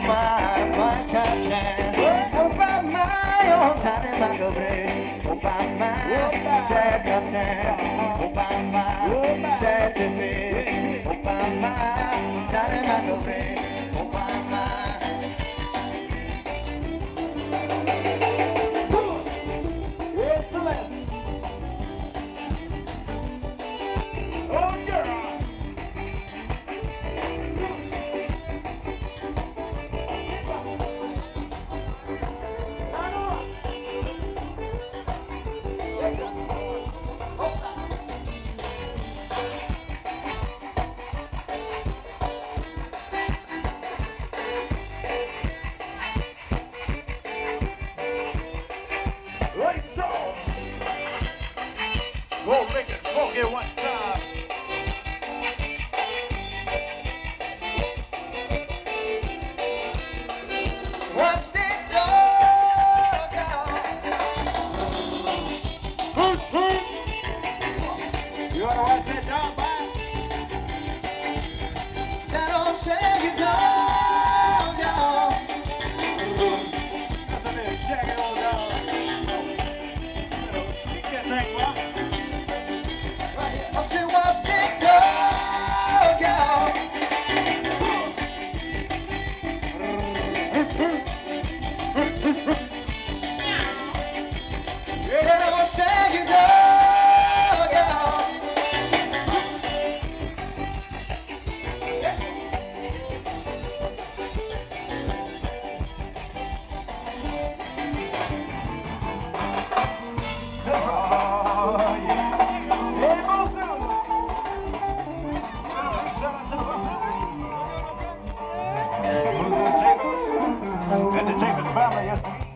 Go make it funky one time. What's the dog? You wanna watch that dog, boy? That don't shake it dog. That's a little shaggy old dog. You can't think, boy. I said, what's the dog? That don't shake it dog. And the Chambers family, yes.